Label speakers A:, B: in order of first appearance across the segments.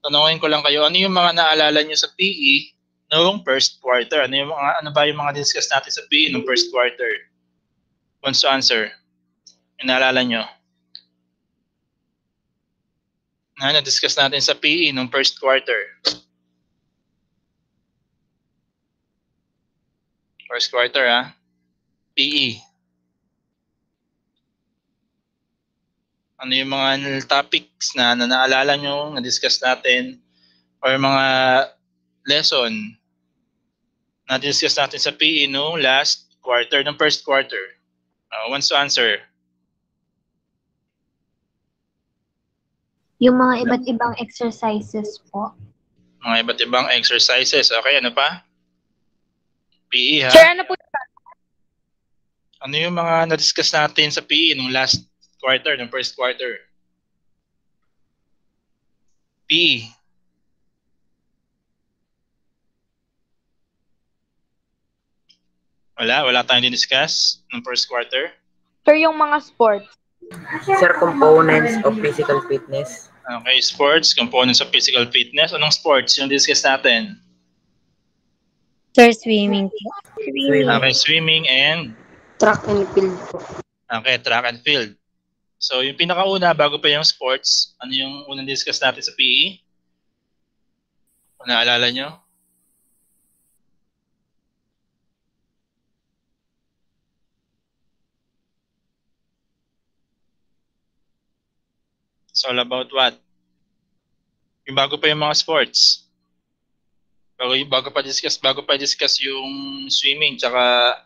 A: tanungin ko lang kayo, ano yung mga naalala nyo sa PE noong first quarter? Ano ba yung mga discuss natin sa PE noong first quarter? Wants to answer? Yung naalala nyo? Na-discuss natin sa PE noong first quarter. First quarter, PE. Ano yung mga topics na naalala nyo, na-discuss natin, or mga lesson na discuss natin sa PE noong last quarter, ng first quarter? Wants to answer?
B: Yung mga iba't ibang exercises po.
A: Mga iba't ibang exercises. Okay, ano pa? PE, ha?
C: Sir, ano po?
A: Ano yung mga na-discuss natin sa PE nung last quarter, ng first quarter? PE. Wala tayong din-discuss nung first quarter?
C: Sir, yung mga sports.
D: Sir, components of physical fitness.
A: Okay, sports, components of physical fitness. Anong sports yung discuss natin?
B: Sir, swimming po.
A: Okay, swimming and?
B: Track and field po.
A: Okay, track and field. So, yung pinakauna, bago pa yung sports, ano yung unang discuss natin sa PE? Kung naalala nyo? It's all about what? Yung bago pa yung mga sports. Bago pa discuss yung swimming tsaka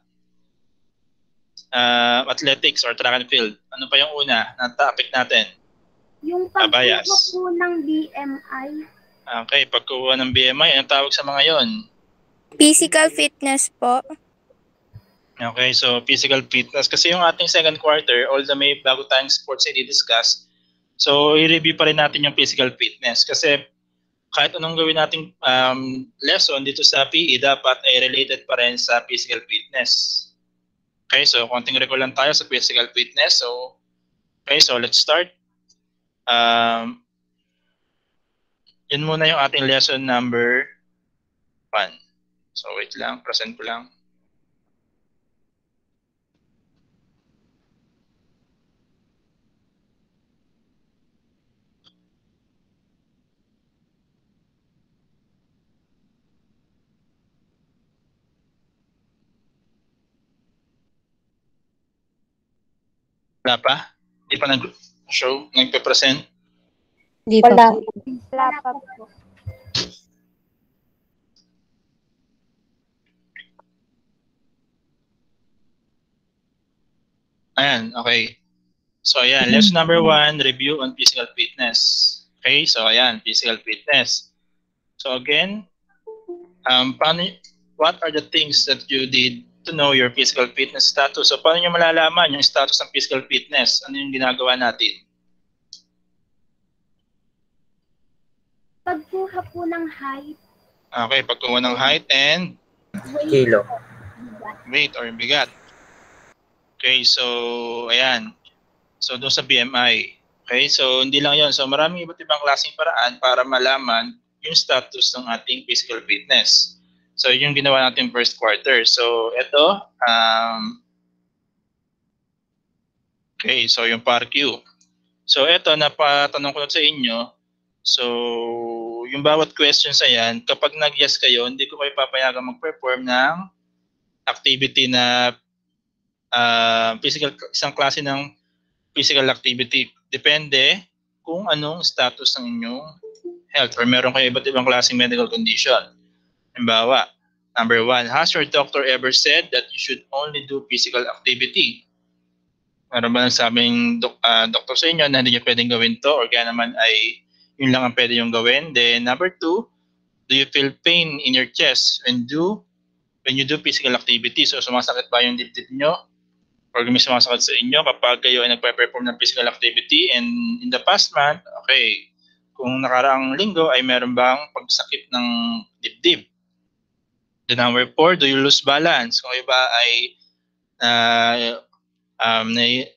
A: athletics or track and field. Ano pa yung una na topic natin?
E: Yung pagkuha po ng BMI.
A: Okay, pagkuha ng BMI, anong tawag sa mga yon?
F: Physical fitness po.
A: Okay, so physical fitness. Kasi yung ating second quarter, although may bago tayong sports na i-discuss, so i-review pa rin natin yung physical fitness. Kasi kahit anong gawin nating lesson dito sa PE, dapat ay related pa rin sa physical fitness. Okay, so konting recall lang tayo sa physical fitness. So, okay, so let's start. Yun muna yung ating lesson number 1. So, wait lang, present ko lang. Wala pa? Hindi pa nag-show, nagpe-present?
B: Hindi pa po.
E: Wala pa po.
A: Ayan, okay. So, ayan, lesson number 1, review on physical fitness. Okay, so ayan, physical fitness. So again, what are the things that you did to know your physical fitness status? So, paano nyo malalaman yung status ng physical fitness? Ano yung ginagawa natin?
E: Pagkuha po ng height.
A: Okay, pagkuha ng height and?
D: Kilo.
A: Weight or bigat. Okay, so, ayan. So, doon sa BMI. Okay, so, hindi lang yon. So, maraming iba't ibang klaseng paraan para malaman yung status ng ating physical fitness. So, yung ginawa natin first quarter. So, ito, okay, so yung PAR-Q. So, ito, napatanong ko na sa inyo. So, yung bawat questions na yan, kapag nag-yes kayo, hindi ko kayo papayagan mag-perform ng activity na isang klase ng physical activity. Depende kung anong status ng inyong health or meron kayo iba't ibang klaseng medical condition. Halimbawa, number 1, has your doctor ever said that you should only do physical activity? Meron ba nagsabing doktor sa inyo na hindi nyo pwedeng gawin to or kaya naman ay yun lang ang pwede yung gawin? Then number 2, do you feel pain in your chest when you do physical activity? So sumasakit ba yung dibdib nyo? Or may sumasakit sa inyo kapag kayo ay nagpe-perform ng physical activity? And in the past month, okay, kung nakaraang linggo ay meron bang pagsakit ng dibdib? The number 4, do you lose balance? Kung kayo ba ay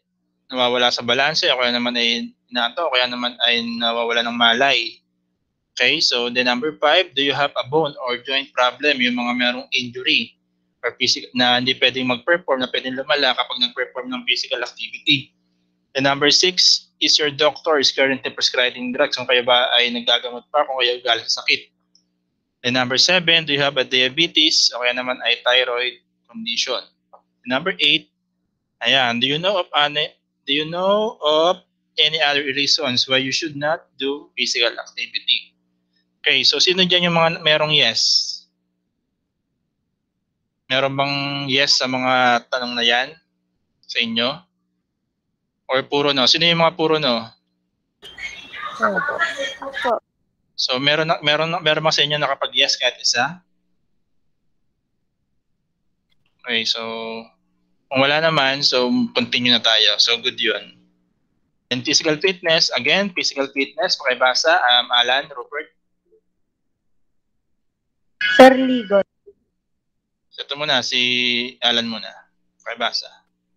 A: nawawala sa balanse o kaya naman ay inaanto o kaya naman ay nawawala ng malay. Okay, so the number 5, do you have a bone or joint problem? Yung mga merong injury or physical na hindi pwedeng mag-perform, na pwedeng lumala kapag nag-perform ng physical activity. The number 6, is your doctor is currently prescribing drugs? Kung kayo ba ay nagagamot pa, kung kayo galing sa sakit. The number 7, do you have a diabetes? O kaya naman ay thyroid condition. The number 8, ayan, do you know of any other reasons why you should not do physical activity? Okay, so sino dyan yung mga merong yes? Meron bang yes sa mga tanong na yan sa inyo? Or puro no? Sino yung mga puro no? So meron ba sa inyo nakapag-yes kahit isa? Okay, so kung wala naman, so continue na tayo. So good yun. And physical fitness, again, physical fitness, pakibasa, Alan, Rupert.
B: Sir Ligot.
A: So ito muna, si Alan muna. Pakibasa.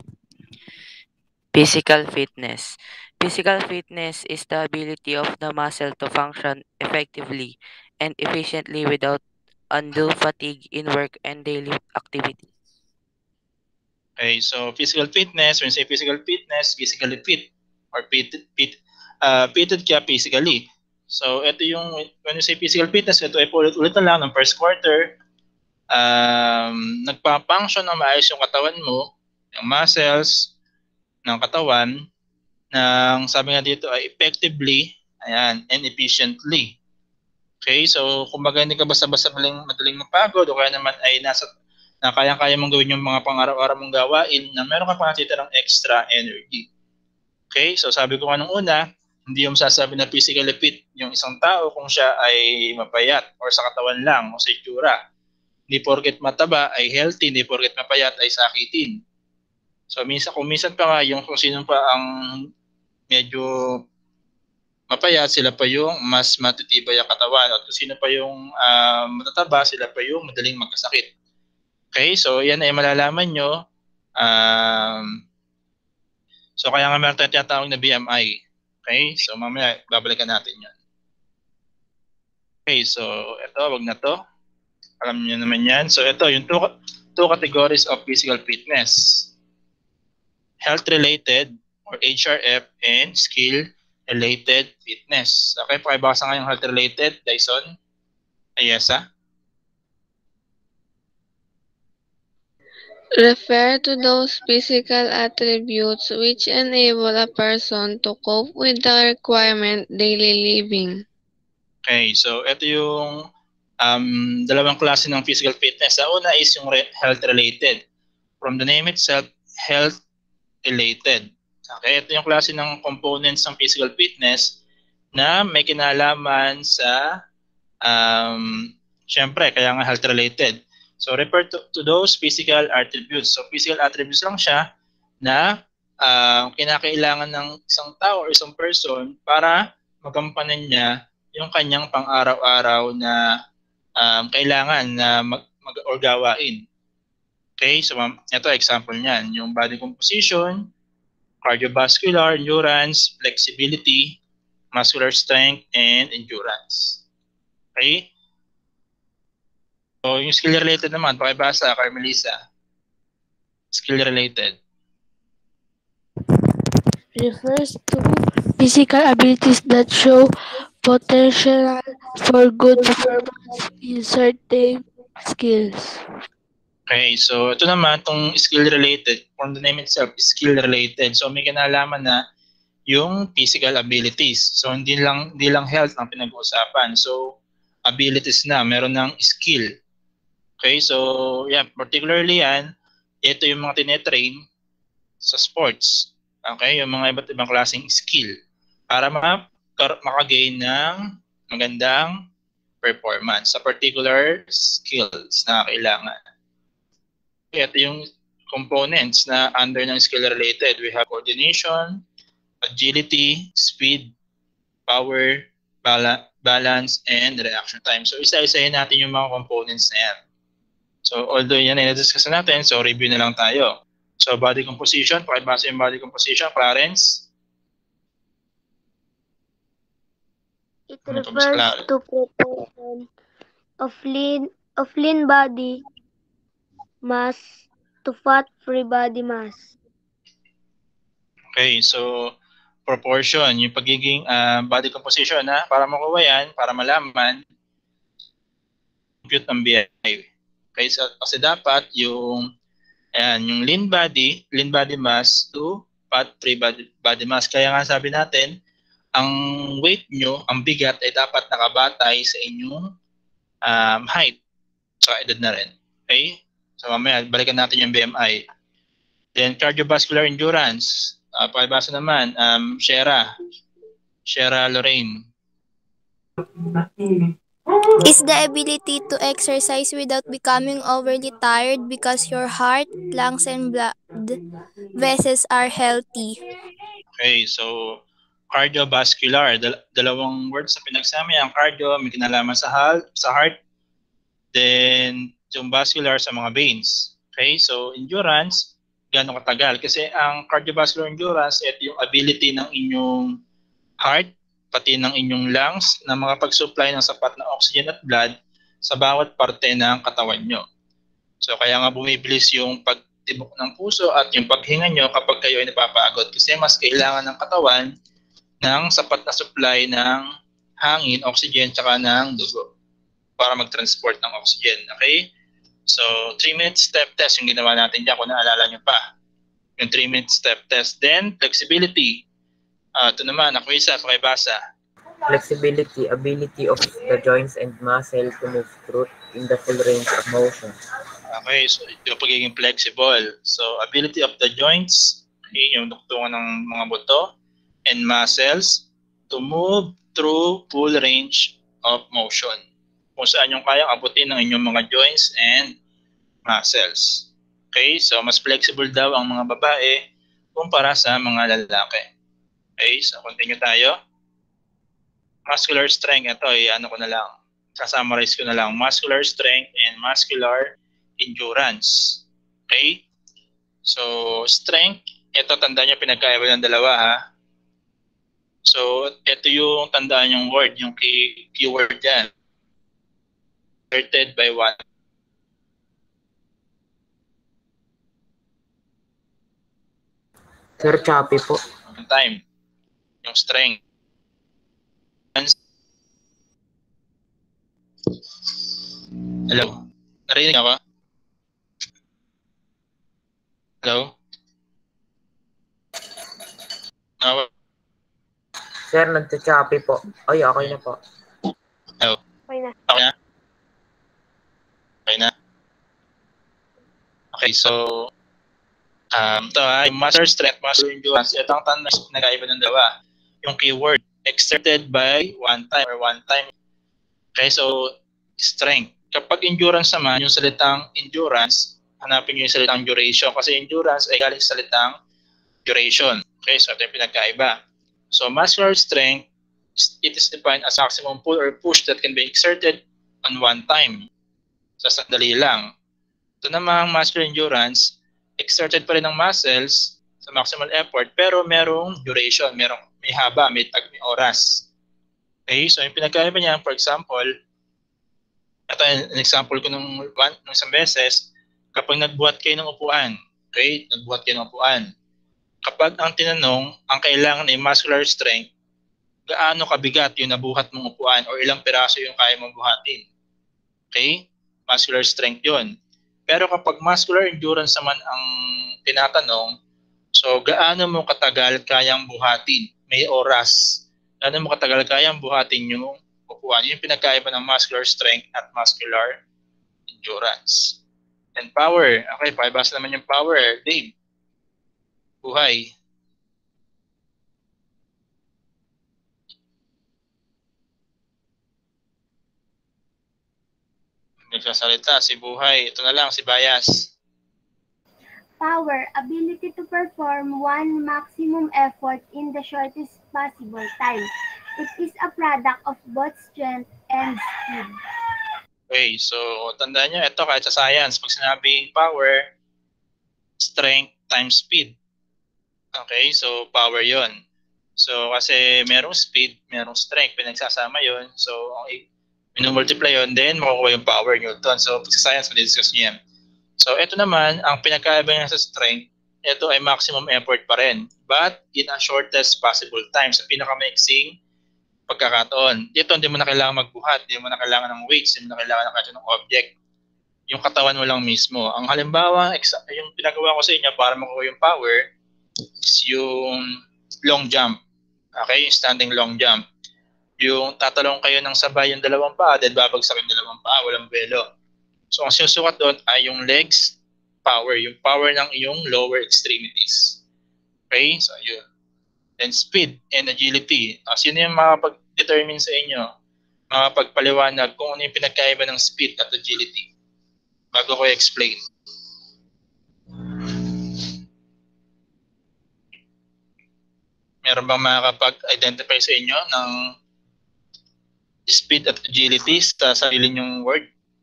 G: Physical fitness. Physical fitness is the ability of the muscle to function effectively and efficiently without undue fatigue in work and daily activities.
A: Okay, so physical fitness, when you say physical fitness, physically fit or fitted ka physically. So ito yung, when you say physical fitness, ito ay ulit na lang ng first quarter, nagpa-function na maayos yung katawan mo, yung muscles ng katawan, ng sabi nga dito ay effectively, ayan, and efficiently. Okay, so kumbaga hindi ka basta-basta madaling mapagod o kaya naman ay na kaya-kaya mong gawin yung mga pang-araw-araw mong gawain na meron ka pa natitirang extra energy. Okay, so sabi ko nga nung una, hindi yung sasabi na physically fit yung isang tao kung siya ay mapayat or sa katawan lang o sa itsura. Hindi porket mataba ay healthy, hindi porket mapayat ay sakitin. So kung minsan pa nga yung kung sino pa ang medyo mapayat, sila pa yung mas matitibay ang katawan. At kung sino pa yung matataba, sila pa yung madaling magkasakit. Okay, so yan ay malalaman nyo. So kaya nga meron tayong tinatawag na BMI. Okay, so mamaya babalikan natin yan. Okay, so ito, wag na to. Alam niyo naman yan. So ito, yung two categories of physical fitness. Health-related or HRF and skill-related fitness. Okay, pakibasa nga yung health-related, Dyson. Ayesa.
H: Refer to those physical attributes which enable a person to cope with the requirement daily living.
A: Okay, so ito yung dalawang klase ng physical fitness. Sa una is yung health-related. From the name itself, health-related. Okay, ito yung klase ng components ng physical fitness na may kinalaman sa, syempre, kaya nga health-related. So refer to those physical attributes. So physical attributes lang siya na kinakailangan ng isang tao or isang person para magampanan niya yung kanyang pang-araw-araw na kailangan na or gawain. Okay, so ito example niyan, yung body composition, cardiovascular, endurance, flexibility, muscular strength, and endurance. Okay? So, yung skill-related naman, pakibasa, Carmelisa. Skill-related.
I: Refers to physical abilities that show potential for good performance in certain skills.
A: Okay, so ito naman, itong skill-related, from the name itself, skill-related. So, may kinalaman na yung physical abilities. So, hindi lang health ang pinag-uusapan. So, abilities na, meron ng skill. Okay, so yeah, particularly yan, ito yung mga tinetrain sa sports. Okay, yung mga iba't ibang klaseng skill para makagain ng magandang performance sa particular skills na kailangan. Okay, ito yung components na under ng skill-related. We have coordination, agility, speed, power, balance, and reaction time. So isa-isahin natin yung mga components na yan. So, although yan ay na-discuss natin, so review na lang tayo. So, body composition, pakibasa yung body composition, Clarence.
E: It
A: Ano pa, Miss
E: refers
A: Clara?
E: to proportion of lean body mass to fat-free body mass.
A: Okay, so proportion, yung pagiging body composition para makuha yan, para malaman, compute ng BMI. Okay, so, kasi dapat yung lean body mass to fat-free body mass. Kaya nga sabi natin, ang weight nyo, ang bigat ay dapat nakabatay sa inyong height. So, edad na rin. Okay? So, mamaya, balikan natin yung BMI. Then, cardiovascular endurance. Pakibasa naman, Shera Lorraine.
F: Is the ability to exercise without becoming overly tired because your heart, lungs, and blood vessels are healthy.
A: Okay, so cardiovascular, dalawang words na pinagsama yan. Cardio, may kinalaman sa heart, then yung vascular sa mga veins. Okay, so endurance, gano'ng katagal? Kasi ang cardiovascular endurance, ito yung ability ng inyong heart, pati ng inyong lungs na makapag-supply ng sapat na oxygen at blood sa bawat parte ng katawan nyo. So kaya nga bumibilis yung pagtibok ng puso at yung paghinga nyo kapag kayo ay napapagod kasi mas kailangan ng katawan ng sapat na supply ng hangin, oxygen, tsaka ng dugo para mag-transport ng oxygen. Okay? So 3-minute step test yung ginawa natin dyan kung naalala nyo pa. Yung 3-minute step test. Then flexibility. Ito naman, ako isa, pakibasa.
D: Flexibility, ability of the joints and muscle to move through in the full range of motion.
A: Okay, so yung pagiging flexible. So ability of the joints, okay, yung duktungan ng mga buto and muscles to move through full range of motion. Kung saan yung kayang abutin ng inyong mga joints and muscles. Okay, so mas flexible daw ang mga babae kumpara sa mga lalaki. Okay, so continue tayo. Muscular strength, ito ano ko na lang, sasummarize ko na lang. Muscular strength and muscular endurance. Okay? So, strength, ito tandaan nyo pinagkaiba ng dalawa ha. So, ito yung tandaan yung word, yung keyword dyan. Exerted by one.
D: Sir, choppy po.
A: Time. Yung strength. Hello? Narinig ako? Hello?
D: Sir, nagcha-choppy po. Ay, okay na po.
A: Hello?
C: Okay na.
A: Okay na? Okay na? Okay, so ito yung muscle strength, muscle endurance. Ito ang tanda na nagkaiba ng dalawa. Yung keyword, exerted by one time. Okay, so strength. Kapag endurance naman, yung salitang endurance, hanapin nyo yung salitang duration kasi endurance ay galing sa salitang duration. Okay, so ito yung pinagkaiba. So muscular strength, it is defined as maximum pull or push that can be exerted on one time. Sa sandali lang. Ito namang muscular endurance, exerted pa rin ng muscles sa maximal effort pero merong duration, may haba, may oras. Okay, so yung pinagkaiba niya, for example, ito an example ko nung isang beses, kapag nagbuhat kayo ng upuan, okay, nagbuhat kayo ng upuan, kapag ang tinanong, ang kailangan ay muscular strength, gaano kabigat yung nabuhat mong upuan o ilang piraso yung kaya mong buhatin. Okay, muscular strength yun. Pero kapag muscular endurance naman ang tinatanong, so gaano mo katagal kayang buhatin? May oras. Gaano mo katagal kayang buhatin yung upuan? Yung pinagkaiba ng muscular strength at muscular endurance. And power. Okay, pakibasa naman yung power. Dave. Buhay. Nagsasalita si Buhay. Ito na lang, si Bayas.
E: Power, ability to perform one maximum effort in the shortest possible time. It is a product of both strength and speed.
A: Okay, so tandaan nyo, ito kahit sa science, pag sinabing power, strength times speed. Okay, so power yon. So, kasi merong speed, merong strength, pinagsasama yon. So, minumultiply yun, then makukuha yung power Newton. So, sa science, madidiscuss nyo yan. So, ito naman, ang pinagkaiba niya sa strength, ito ay maximum effort pa rin, but in a shortest possible time, sa pinakamaiksing pagkakataon. Dito, hindi mo na kailangan magbuhat, hindi mo na kailangan ng weights, hindi mo na kailangan ng kahit ng object. Yung katawan mo lang mismo. Ang halimbawa, yung pinagawa ko sa inyo para makuha yung power is yung long jump. Okay? Yung standing long jump. Yung tatalong kayo ng sabay yung dalawang paa, then babagsak yung dalawang paa, walang belo. So, ang sinusukat doon ay yung legs power, yung power ng iyong lower extremities. Okay? So, yun. Then, speed and agility. Sino yung makapag-determine sa inyo, makapagpaliwanag kung ano yung pinagkaiba ng speed at agility? Bago ko explain. Meron bang makakapag-identify sa inyo ng speed at agility sa sarili nyong word?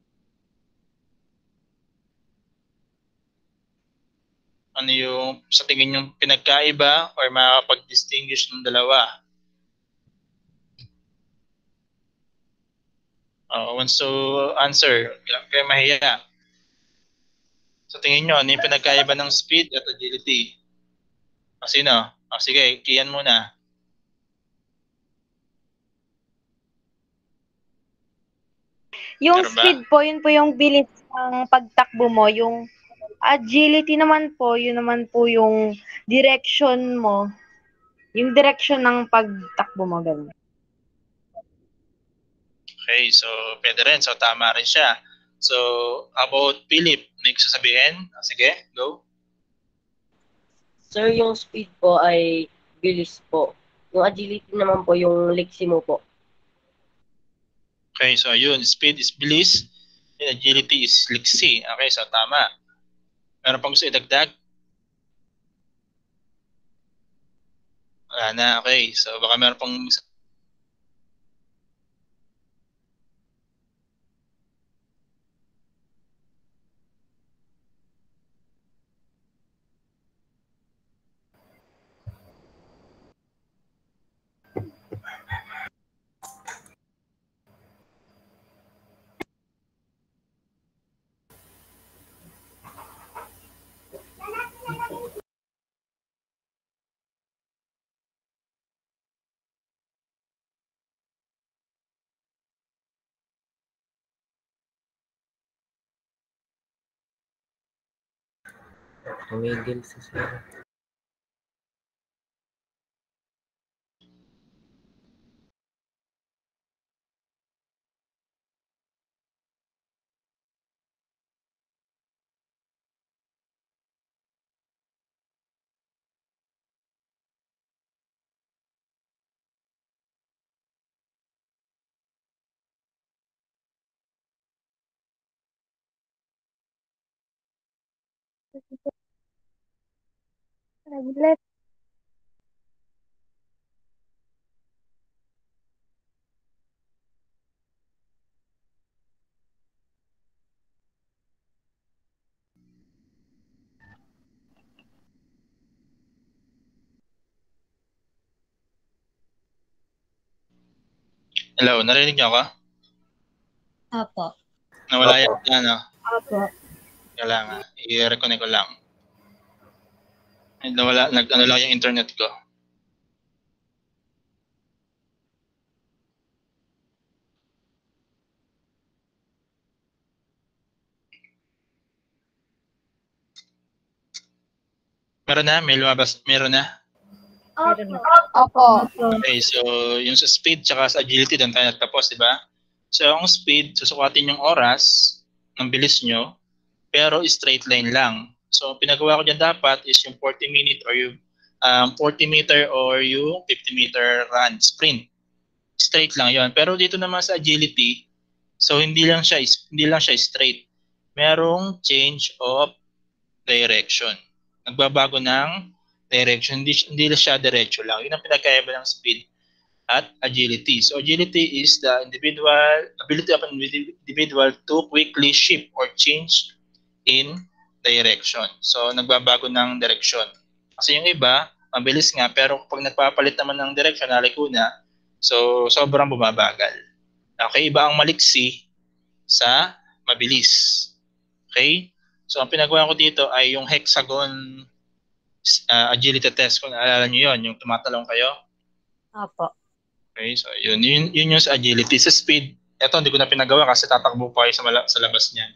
A: Ano yung sa tingin yung pinagkaiba or makakapag-distinguish ng dalawa? Wants to answer, kaya mahiya. Sa tingin nyo, ano yung pinagkaiba ng speed at agility? Sino? Sige, Kian muna.
C: Yung speed po, yun po yung bilis ng pagtakbo mo. Yung agility naman po, yun naman po yung direction mo. Yung direction ng pagtakbo mo, ganun.
A: Okay, so pwede rin. So tama rin siya. So, about Philip, may sasabihin? Sige, go.
J: Sir, yung speed po ay bilis po. Yung agility naman po yung liksi mo po.
A: Okay, so yun. Speed is bilis and agility is liksi. Okay, so tama. Meron pang gusto idagdag? Wala na, okay. So baka meron pang
D: Tumigil si Sir.
A: Hello, narinig niyo ako?
B: Opo.
A: Nawala yan, ano?
B: Opo.
A: Kailangan, i-reconnect ko lang. Nawala, nag-ano lang yung internet ko. Meron na? May lumabas? Meron na?
C: Opo.
A: Okay, so yung sa speed tsaka sa agility, doon tayo nagtapos, di ba? So ang speed, susukatin yung oras ng bilis nyo, pero straight line lang. So pinagawa ko dyan dapat is yung 40-minute or yung 40-meter or yung 50-meter run, sprint. Straight lang yon. Pero dito naman sa agility, so hindi lang siya straight. Merong change of direction. Nagbabago ng direction, hindi siya diretso lang. Yun ang pinagkaiba ng speed at agility. So agility is the ability of an individual to quickly shift or change in direction. So nagbabago ng direction. Kasi yung iba, mabilis nga, pero pag nagpapalit naman ng direction, nalikuna, so sobrang bumabagal. Okay, iba ang maliksi sa mabilis. Okay? So ang pinagawa ko dito ay yung hexagon agility test. Kung naalala nyo yun, yung tumatalong kayo.
C: Opo.
A: Okay, so yun yung sa agility. Sa speed, eto hindi ko na pinagawa kasi tatakbo pa kayo sa labas niyan.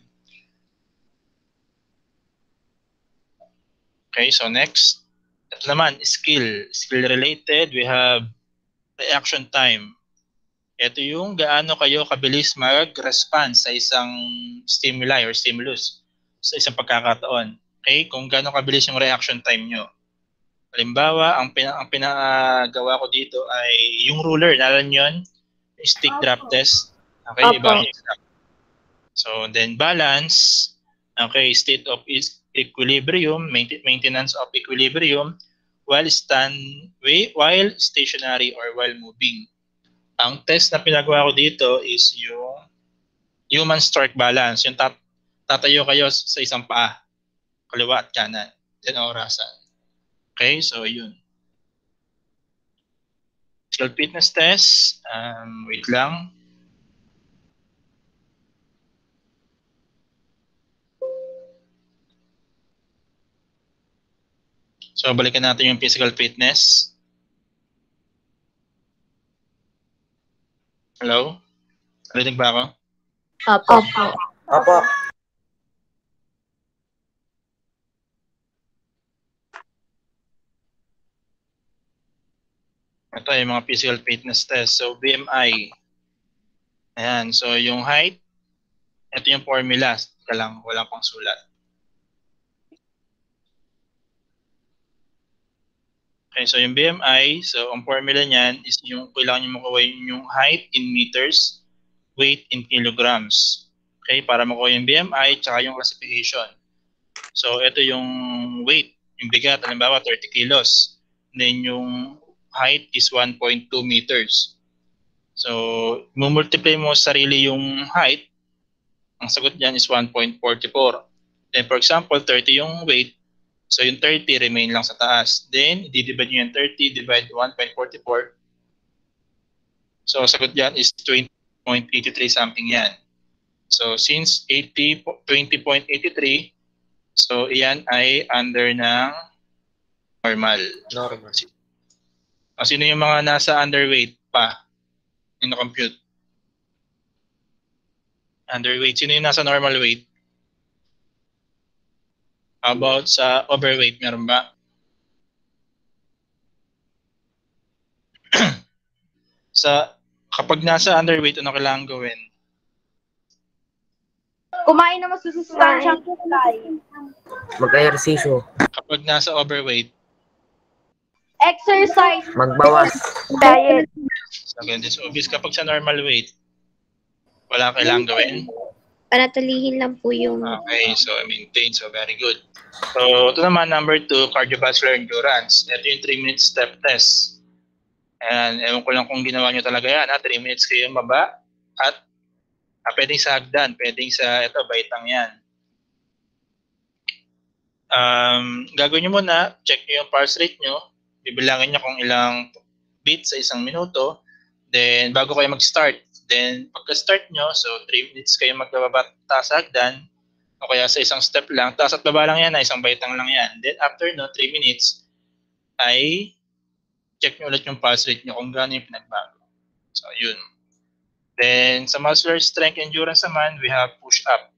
A: Okay, so next. Ito naman, skill. Skill related, we have reaction time. Ito yung gaano kayo kabilis mag-response sa isang stimuli or stimulus sa isang pagkakataon. Okay, kung gaano kabilis yung reaction time nyo. Halimbawa, ang pinagawa ko dito ay yung ruler. Naalala nyo yun? Yung stick drop test. Okay, iba. So, then balance. Okay, state of equilibrium, maintenance of equilibrium while stationary or while moving. Ang test na pinagawa ko dito is yung human stroke balance. Yung tatayo kayo sa isang paa, kaliwa at kanan. Then orasan. Okay, so yun. Skill fitness test. Wait lang. So balikan natin yung physical fitness. Hello? Narinig ba ako?
D: Opo.
A: Ito yung mga physical fitness test. So BMI. Ayan. So yung height, ito yung formula. Ika lang, walang pang sulat. Okay, so yung BMI, so ang formula niyan is yung kailangan nyo makuha yung height in meters, weight in kilograms. Okay, para makuha yung BMI tsaka yung classification. So ito yung weight, yung bigat, halimbawa 30 kilos. Then yung height is 1.2 meters. So, multiply mo sarili yung height, ang sagot dyan is 1.44. Then for example, 30 yung weight, so yung 30 remain lang sa taas. Then, i-divide nyo yung 30, divide 1.44. So, sagot dyan is 20.83 something yan. So, since 20.83, so iyan ay under ng normal. Sino yung mga nasa underweight pa? Yung na-compute. Underweight. Sino yung nasa normal weight? How about sa overweight? Meron ba? Kapag nasa underweight, ano kailangan gawin?
C: Kumain na masusustansyang gulay.
D: Mag-ehersisyo.
A: Kapag nasa overweight,
C: Exercise.
D: Magbawas.
C: Diet.
A: so obvious kapag sa normal weight, wala kailangan gawin.
F: Panatilihin lang po yung...
A: Okay, so maintain. So very good. So ito naman, number 2, cardiovascular endurance. Ito yung 3-minute step test. And ewan ko lang kung ginawa nyo talaga yan. 3 minutes kayo baba at pwedeng sa hagdan, pwedeng sa baitang yan. Gagawin nyo muna, check nyo yung pulse rate nyo. Bibilangin nyo kung ilang beats sa isang minuto. Then, bago kayo mag-start. Then, pagka-start nyo, so 3 minutes kayo magbababa taas sa hagdan. O kaya sa isang step lang. Taas at baba lang yan, isang baitang lang yan. Then, after 3 minutes, ay check nyo ulit yung pulse rate nyo kung gaano yung pinagbago. So, yun. Then, sa muscular strength endurance naman, we have push-up.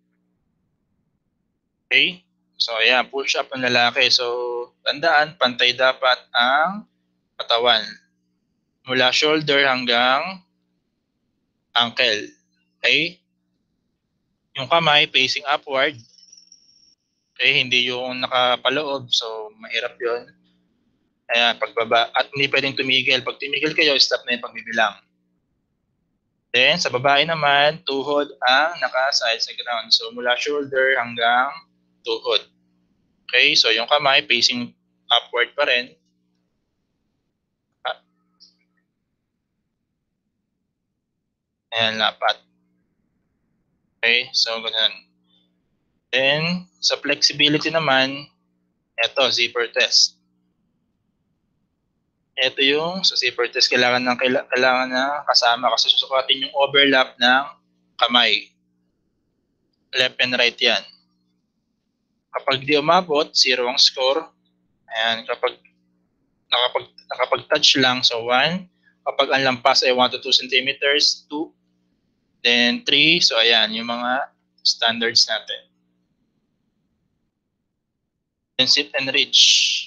A: Okay? So, ayan, push-up ng lalaki. So, tandaan, pantay dapat ang katawan. Mula shoulder hanggang ankle. Okay? Yung kamay, facing upward. Okay? Hindi yung nakapaloob. So, mahirap yun. Ayan, pagbaba. At hindi pwedeng tumigil. Pag tumigil kayo, stop na yung pagbibilang. Then, sa babae naman, tuhod ang nakaside sa ground. So, mula shoulder hanggang tuhod. Okay, so yung kamay facing upward pa rin. Ayan, lapat. Okay, so ganun. Then, sa flexibility naman, eto, zipper test. ito yung sa zipper test, kailangan na kasama kasi susukatin yung overlap ng kamay. Left and right yan. Kapag di umabot, 0 ang score. Ayan, kapag nakapag-touch lang, so 1. Kapag ang lampas ay 1 to 2 centimeters, 2. Then 3, so ayan, yung mga standards natin. Then sit and reach.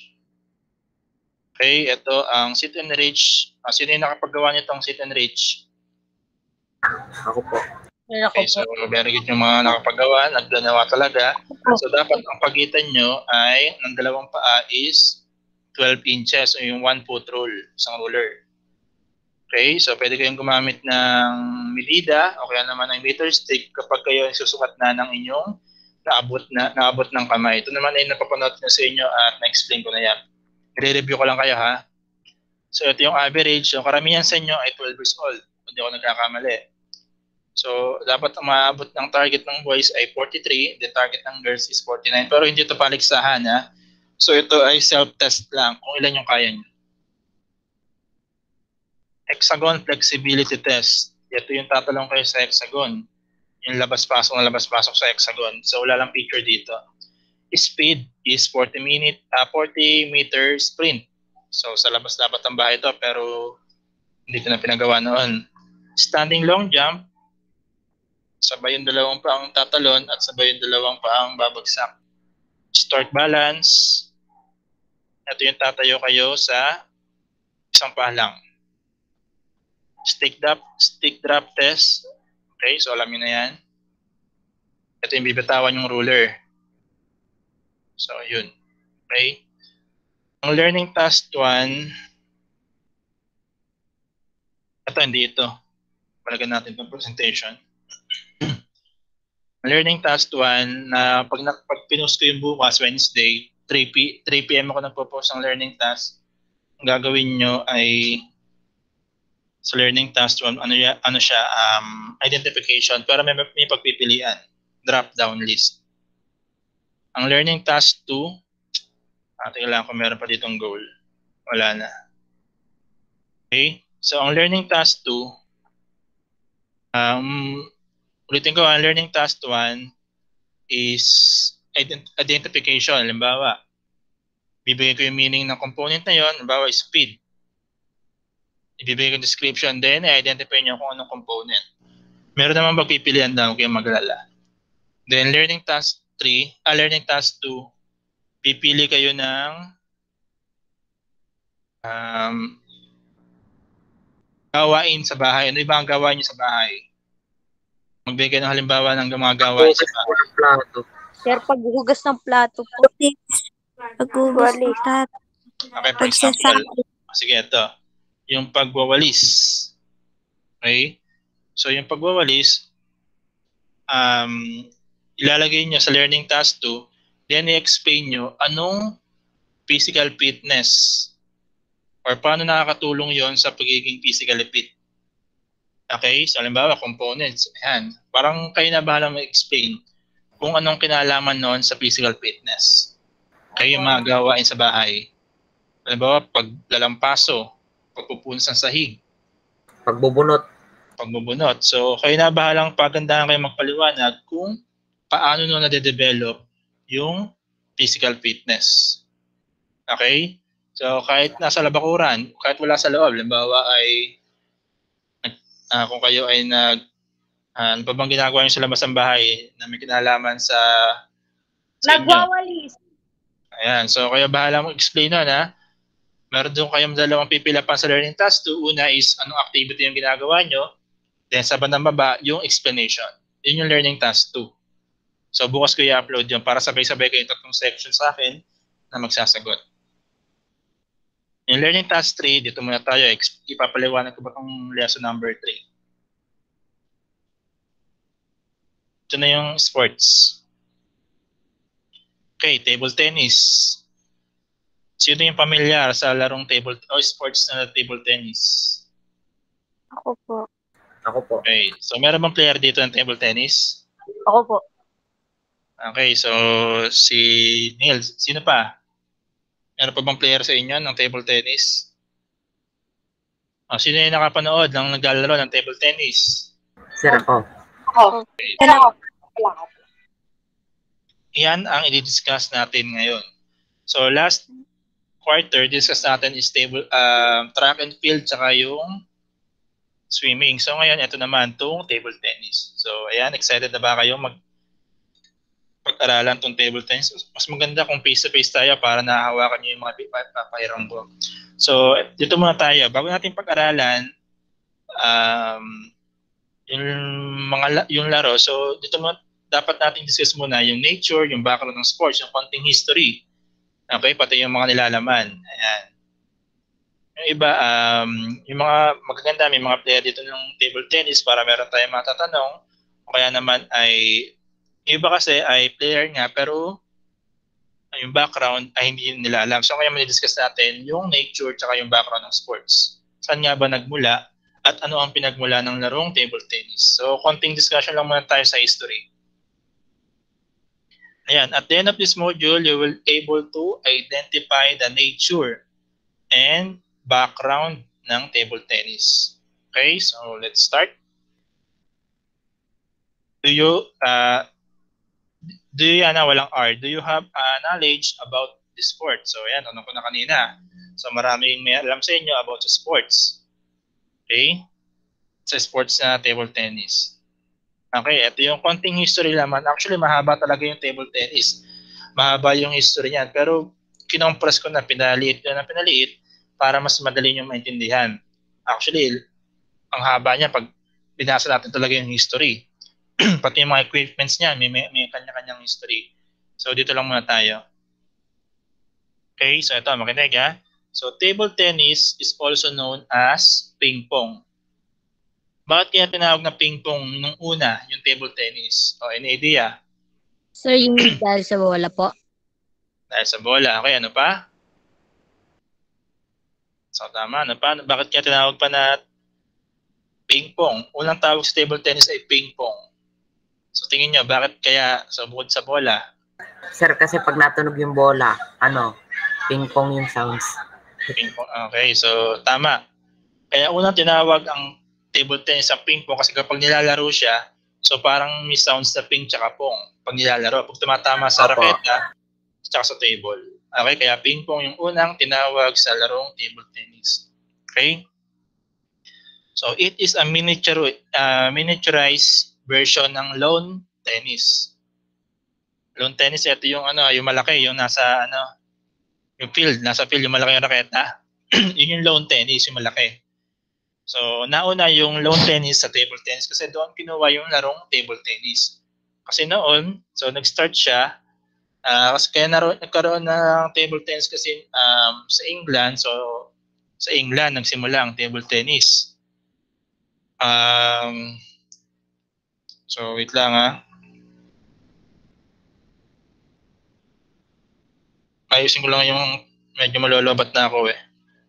A: Okay, ito ang sit and reach. Sino yung nakapagawa nyo itong sit and reach?
D: Ako po.
A: Okay, so very good yung mga nakapagawa, nagganawa talaga. So dapat ang pagitan nyo ay ng dalawang paa is 12 inches o yung 1 foot rule, isang ruler. Okay, so pwede kayong gumamit ng medida o kaya naman ng meter stick kapag kayo ay susukat na ng inyong naabot ng kamay. Ito naman ay napapanood na sa inyo at na-explain ko na yan. I-review ko lang kayo ha. So ito yung average. So karamihan sa inyo ay 12 years old. Hindi ako nagkakamali. So dapat ang maabot ng target ng boys ay 43. The target ng girls is 49. Pero hindi ito paligsahan ha. So ito ay self-test lang kung ilan yung kaya nyo. Hexagon flexibility test. Ito yung tatalong kayo sa hexagon. Yung labas-pasok na labas-pasok sa hexagon. So wala lang picture dito. Speed is 40 meter sprint. So sa labas dapat ang bahay ito pero hindi ko na pinagawa noon. Standing long jump. Sabay yung dalawang paang tatalon at sabay yung dalawang paang babagsak. Start balance. Ito yung tatayo kayo sa isang paa lang. Stick drop test. Okay, so alam niyo na yan. Ito yung bibitawan yung ruler. So, yun. Okay. Ang learning task 1, ito, hindi ito. Palagyan natin itong presentation. Learning task 1, na pag pinost ko yung bukas, Wednesday, 3 p.m. ako nagpo-post ng learning task. Ang gagawin nyo ay sa learning task 1, ano siya, identification, pero may pagpipilian, drop-down list. Ang learning task 2, tingnan kung meron pa ditong goal. Wala na. Okay, so ang learning task 2, ulitin ko, ang learning task 1 is identification. Halimbawa, bibigay ko yung meaning ng component na yon, halimbawa speed. Ibibigay ko yung description, then i-identify nyo kung anong component. Meron naman pagpipilian daw, kaya maglala. Then learning task 2, pipili kayo ng gawain sa bahay. Ano ba ang gawain nyo sa bahay? Magbigay ng halimbawa ng mga gawain sa bahay.
C: Sir, paghugas ng plato po.
F: Paghugas ng plato.
A: Okay, for example, sige, ito. Yung pagwawalis. Okay? So, yung pagwawalis, ilalagay nyo sa learning task 2, then i-explain nyo anong physical fitness or paano nakakatulong yon sa pagiging physically fit. Okay? So, halimbawa, components. Ayan. Parang kayo na bahala mag-explain kung anong kinalaman nun sa physical fitness. Kayo yung mga gawain sa bahay. Halimbawa, paglalampaso, pagpupunas ng sahig.
D: Pagbubunot.
A: So, kayo na bahalang pagandahan kayo magpaliwanag kung paano nung nade-develop yung physical fitness. Okay? So, kahit nasa labakuran, kahit wala sa loob, halimbawa ay kung kayo ay ano pa bang ginagawa nyo sa labas ng bahay na may kinalaman sa
B: nagwawalis.
A: Ayan, so kayo bahala mag-explain nun ha. Meron doon kayong dalawang pipilapan sa learning task 2. Una is anong activity yung ginagawa nyo. Then sa bandang baba, yung explanation. Yun yung learning task 2. So bukas ko i-upload yun para sabay-sabay kayong tatlong section sa akin na magsasagot. Yung learning task 3, dito muna tayo. Ipapaliwanag ko ba itong lesson number 3. Ito na yung sports. Okay, table tennis. Sino yung pamilyar sa larong table o sports na table tennis?
C: Ako po.
A: Okay, so meron bang player dito ng table tennis?
C: Ako po.
A: Okay, so si Neil, sino pa? Meron pa bang player sa inyo ng table tennis? Sino yung nakapanood ng naglalaro ng table tennis?
D: Sir, ako.
A: Yan ang i-discuss natin ngayon. So last quarter, discuss natin is track and field tsaka yung swimming. So ngayon, ito naman itong table tennis. So ayan, excited na ba kayo pag-aralan itong table tennis? Mas maganda kung face-to-face tayo para nahahawakan nyo yung mga papahirang ko. So dito muna tayo. Bago natin pag-aralan yung laro, so dito muna dapat natin discuss muna yung nature, yung background ng sports, yung konting history. Okay, pati yung mga nilalaman. Ayan. Yung iba, yung mga magaganda, may mga player dito ng table tennis para meron tayong matatanong. O kaya naman ay, iba kasi ay player nga, pero yung background ay hindi nila alam. So kaya mag-discuss natin yung nature tsaka yung background ng sports. Saan nga ba nagmula at ano ang pinagmula ng larong table tennis. So konting discussion lang muna tayo sa history. Ayan, at the end of this module, you will able to identify the nature and background ng table tennis. Okay, so let's start. Do you walang R, do you have knowledge about the sport? So ayan, tanong ko na kanina. So maraming may alam sa inyo about the sports. Okay, sa sports na table tennis. Okay, ito yung konting history naman. Actually, mahaba talaga yung table tennis. Mahaba yung history niyan. Pero kinompress ko na, pinaliit para mas madali nyo maintindihan. Actually, ang haba niya pag binasa natin talaga yung history. Pati yung mga equipments niya, may kanya-kanyang history. So, dito lang muna tayo. Okay, so ito, makinig ha. So, table tennis is also known as ping pong. Bakit kaya tinawag na ping-pong nung una, yung table tennis? O, any idea?
B: Sir, yung dahil sa bola po.
A: Dahil sa bola. Okay, ano pa? So, tama. Ano pa? Bakit kaya tinawag pa na ping-pong? Unang tawag sa table tennis ay ping-pong. So, tingin nyo, bakit kaya bukod sa bola?
D: Sir, kasi pag natunog yung bola, ping-pong yung sounds.
A: Ping-pong. Okay, so tama. Kaya unang tinawag ang table tennis sa ping-pong kasi kapag nilalaro siya, so parang may sounds na ping tsaka pong pag nilalaro. Pag tumatama sa raketa, tsaka sa table. Okay, kaya ping-pong yung unang tinawag sa larong table tennis. Okay? So it is a miniaturized version ng lawn tennis. Lawn tennis, ito yung yung malaki, yung nasa yung field, yung malaki yung raketa. Yun yung lawn tennis, yung malaki. So, nauna yung lawn tennis sa table tennis kasi doon kinuha yung larong table tennis. Kasi noon, so nag-start siya, kasi kaya nagkaroon ng table tennis kasi sa England, so sa England nagsimula ang table tennis. So, wait lang ha. Ayusin ko lang yung medyo malolobat na ako eh.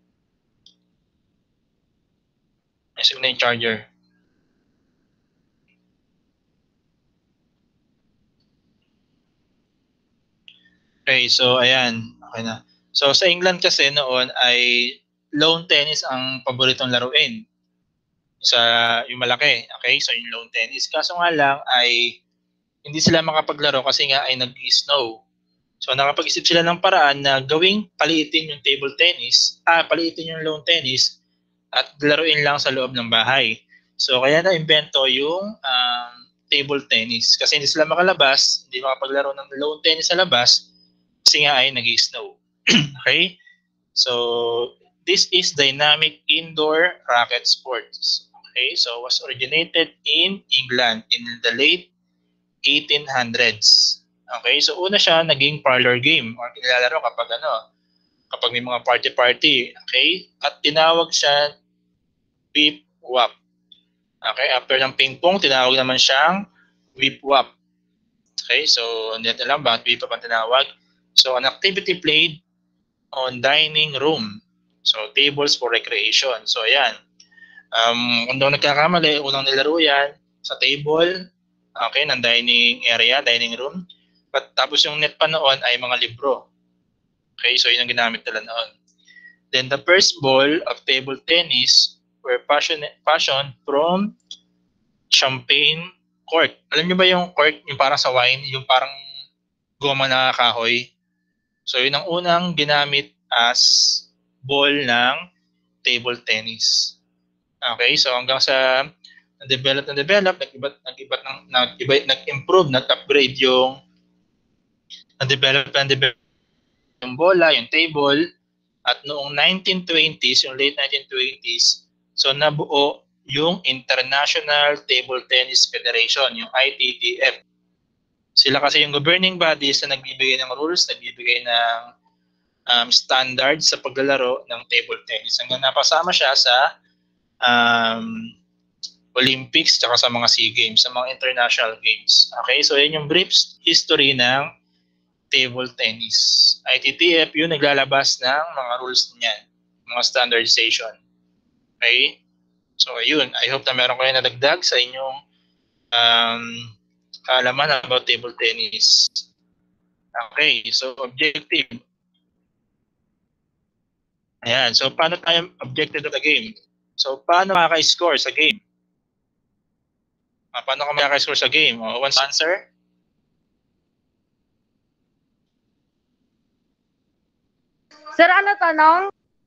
A: Ayusin ko na yung charger. Okay, so ayan. Okay na. So sa England kasi noon ay lawn tennis ang paboritong laruin. Sa yung malaki. Okay, so yung lawn tennis. Kaso nga lang ay hindi sila makapaglaro kasi nga ay nag-snow. So nakapag-isip sila ng paraan na gawing paliitin yung table tennis, paliitin yung lawn tennis at laruin lang sa loob ng bahay. So kaya na-invento yung table tennis kasi hindi sila makalabas, hindi makapaglaro ng lawn tennis sa labas kasi nga ay nag-snow. Okay? So this is dynamic indoor racket sports. Okay? So was originated in England in the late 1800s. Okay? So una siya naging parlor game or nilalaro kapag may mga party-party. Okay? At tinawag siya whip-wap. Okay? After ng ping-pong, tinawag naman siyang whip-wap. Okay? So, hindi natin alam bakit whip-wap ang tinawag. So, an activity played on dining room. So, tables for recreation. So, ayan. Kung doon nagkakamali, unang nilaro yan sa table, okay, ng dining area, dining room. But tapos yung net pa noon ay mga libro. Okay, so yun ang ginamit nila noon. Then the first ball of table tennis were fashioned from champagne cork. Alam niyo ba yung cork, yung parang sa wine, yung parang goma na kahoy? So yun ang unang ginamit as ball ng table tennis. Okay, so hanggang sa nag-improve, nag-upgrade yung nag-develop yung bola, yung table, at noong 1920s, yung late 1920s, so nabuo yung International Table Tennis Federation, yung ITTF. Sila kasi yung governing bodies na nagbibigay ng rules, nagbibigay ng standards sa paglalaro ng table tennis. Hanggang napasama siya sa Olympics tsaka sa mga SEA Games, sa mga international games. Okay, so yun yung brief history ng table tennis. ITTF yun naglalabas ng mga rules niyan, mga standardization. Okay? So ayun, I hope na meron kayo nadagdag sa inyong kaalaman about table tennis. Okay, so objective. Ayan, so paano tayo objective of the game? So paano makaka-score sa game? Paano ka makaka-score sa game? Once answer?
C: Sir, ano tanong?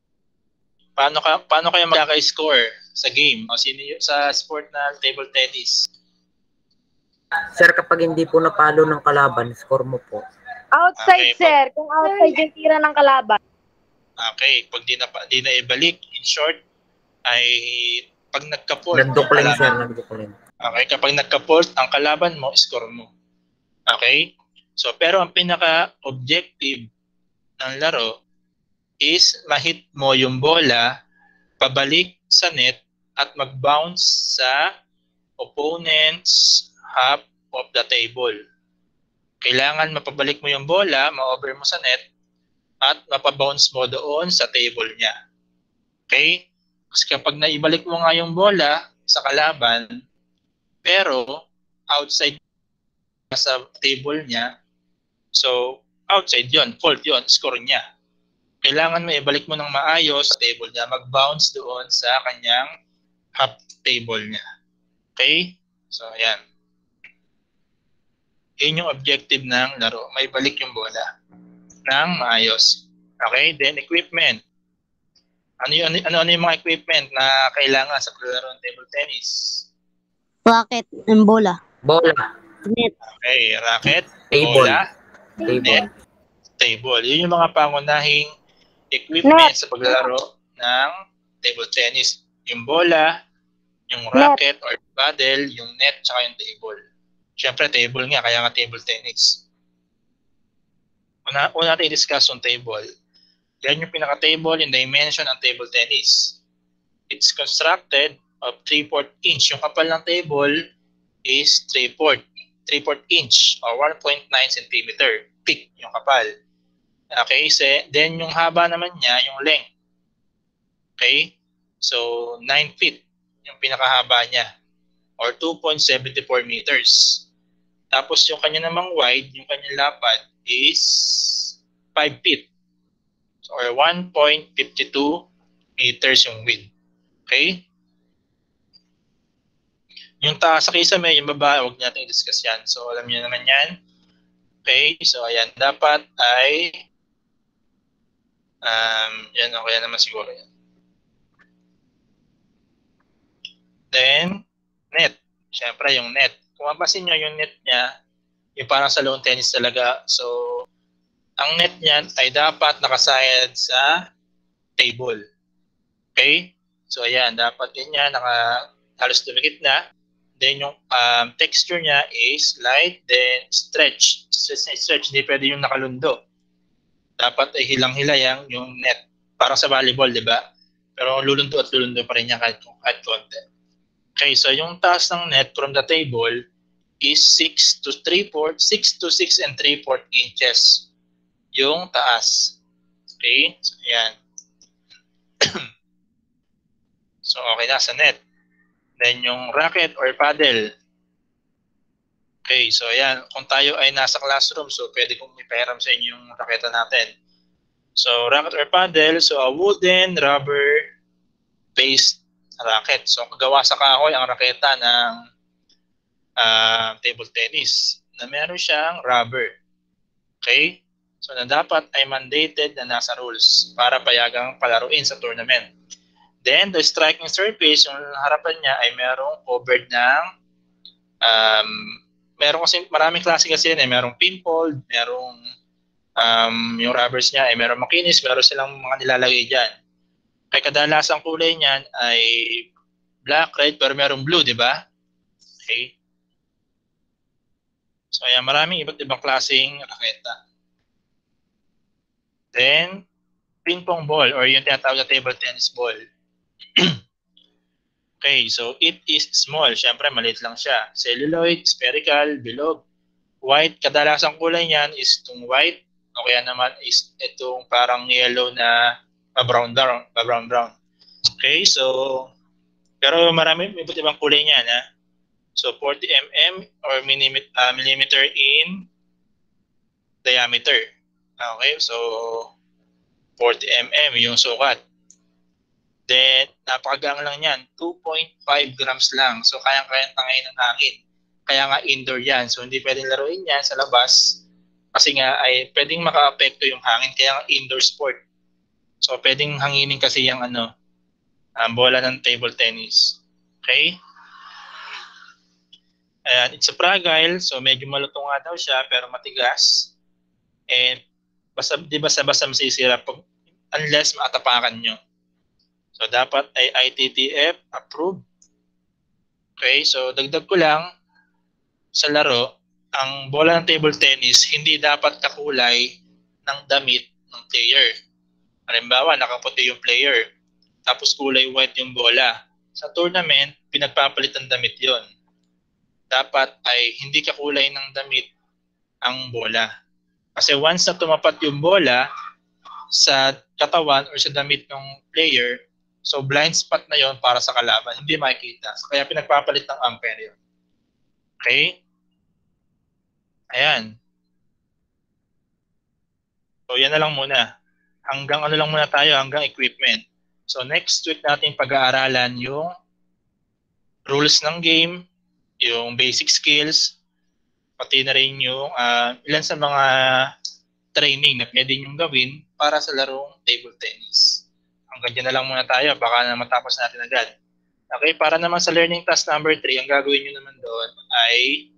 A: Paano kayo makaka-score sa game? O sino sa sport na table tennis?
D: Sir, kapag hindi po napalo ng kalaban, score mo po.
C: Outside, okay, sir. Kung outside yung tira ng kalaban.
A: Okay, pag di na ibalik, in short, ay pag nagka-fault.
D: Nagdukling, sir. Nagdukling.
A: Okay, kapag nagka-fault, ang kalaban mo, score mo. Okay? So, pero ang pinaka-objective ng laro is mahit mo yung bola pabalik sa net at mag-bounce sa opponent's half of the table. Kailangan mapabalik mo yung bola, ma-over mo sa net, at mapabounce mo doon sa table niya. Okay? Kasi kapag naibalik mo nga yung bola sa kalaban, pero outside sa table niya, so outside yon, fault yon, score niya. Kailangan mo ibalik mo ng maayos sa table niya, mag-bounce doon sa kanyang half table niya. Okay? So, ayan. Yun yung objective ng laro. May balik yung bola ng maayos. Okay? Then, equipment. Ano yung mga equipment na kailangan sa paglaro ng table tennis?
B: Racket and bola.
D: Bola.
B: Net.
A: Okay, racket,
D: table.
A: Bola,
D: table.
A: Net, table. Yun yung mga pangunahing equipment sa paglalaro ng table tennis. Yung bola, yung racket or paddle, yung net, tsaka yung table. Siyempre, table nga, kaya nga table tennis. Una natin i-discuss yung table. Yan yung pinaka-table, yung dimension ng table tennis. It's constructed of 3/4 inch. Yung kapal ng table is 3/4 inch or 1.9 centimeter. Thick yung kapal. Okay, then yung haba naman niya, yung length. Okay, so 9 feet yung pinakahaba niya or 2.74 meters. Tapos yung kanya namang wide, yung kanyang lapad is 5 feet or 1.52 meters yung width. Okay? Yung taas sa kisame, yung baba, huwag natin i-discuss yan. So, alam niyo naman yan. Okay? So, ayan. Dapat ay yan, okay naman siguro yan. Then, net. Siyempre, yung net. Kung mapasin nyo yung net niya, yung parang sa lawn tennis talaga. So, ang net niyan ay dapat nakasayad sa table. Okay? So, ayan. Dapat din niya halos dumikit na. Then, yung texture niya is light, then stretch. Stretch, hindi pwede yung nakalundo. Dapat ay hilang-hilayang yung net. Parang sa volleyball, di ba? Pero lulundo at lulundo pa rin niya kahit konti. Okay, so yung taas ng net from the table is 6 to 6 and 3/4 inches yung taas. Okay, so ayan. So okay na sa net. Then yung racket or paddle. Okay, so ayan. Kung tayo ay nasa classroom, so pwede kong ipahiram sa inyo yung raketa natin. So racket or paddle, so a wooden rubber based racket. So, kagawa sa kahoy ang raketa ng table tennis na meron siyang rubber. Okay? So, na dapat ay mandated na nasa rules para payagang palaruin sa tournament. Then, the striking surface, yung harapan niya ay merong covered ng meron kasi maraming klase kasi yan eh. Merong pinball, merong yung rubbers niya ay merong makinis, meron silang mga nilalagay dyan. Kaya kadalasang kulay niyan ay black, red, pero merong blue, di ba? Okay. So, ayan, maraming iba't ibang klaseng raketa. Then, ping pong ball or yung tinatawag na table tennis ball. Okay, so it is small. Siyempre, maliit lang siya. Celluloid, spherical, bilog, white. Kadalasang kulay niyan is itong white. O kaya naman is itong parang yellow na brown. Okay, so pero marami iba't ibang kulay niyan. So 40 mm or millimeter in diameter. Okay, so 40 mm yung sukat. Then, napakagang lang yan. 2.5 grams lang. So, kayang-kayang tangay ng hangin. Kaya nga indoor yan. So, hindi pwedeng laruin yan sa labas. Kasi nga, ay pwedeng maka-apekto yung hangin. Kaya nga indoor sport. So, pwedeng hanginin kasi yung bola ng table tennis. Okay? Ayan, it's a fragile. So, medyo malutong nga daw siya, pero matigas. And, di basta-basta masisira unless maatapakan nyo. So, dapat ay ITTF approved. Okay, so dagdag ko lang sa laro, ang bola ng table tennis hindi dapat kakulay ng damit ng player. Halimbawa, nakaputi yung player, tapos kulay white yung bola. Sa tournament, pinagpapalit ng damit yon. Dapat ay hindi kakulay ng damit ang bola. Kasi once na tumapat yung bola sa katawan or sa damit ng player, so blind spot na yon para sa kalaban, hindi makikita. So, kaya pinagpapalit ng umpire yun. Okay? Ayan. So yan na lang muna. Hanggang ano lang muna tayo, hanggang equipment. So next week natin pag-aaralan yung rules ng game, yung basic skills, pati na rin yung ilan sa mga training na pwede nyo gawin para sa larong table tennis. Hanggang dyan na lang muna tayo, baka na matapos natin agad. Okay, para naman sa learning task number 3, ang gagawin nyo naman doon ay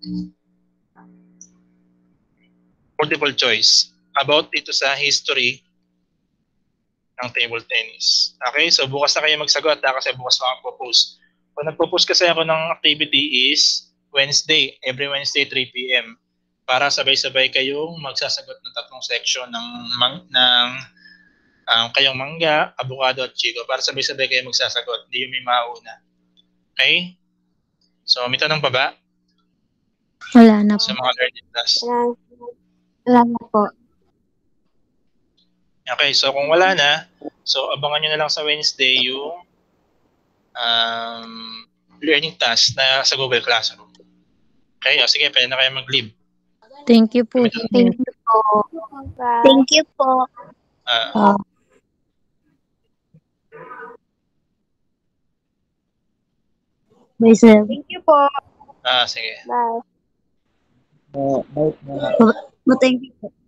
A: multiple choice about dito sa history ng table tennis. Okay, so bukas na kayo magsagot kasi bukas na ako post. Kung nagpo-post kasi ako ng activity is Wednesday, every Wednesday 3 p.m. para sabay-sabay kayong magsasagot ng 3 section ng kayong mangga, avocado at chico para sabay-sabay kayo magsasagot. Hindi yung may mauna. Okay? So, may tanong pa ba?
B: Wala na po.
A: Sa mga learning class.
B: Wala na po.
A: Okay, so kung wala na, so abangan nyo na lang sa Wednesday yung learning task na sa Google Classroom. Okay, o sige, pwede na kayo mag-leave.
B: Thank you po. Thank you po.
F: Thank you po.
B: Bye, sir.
C: Thank you po.
A: Sige.
C: Bye.
D: Bye.
B: Thank you po.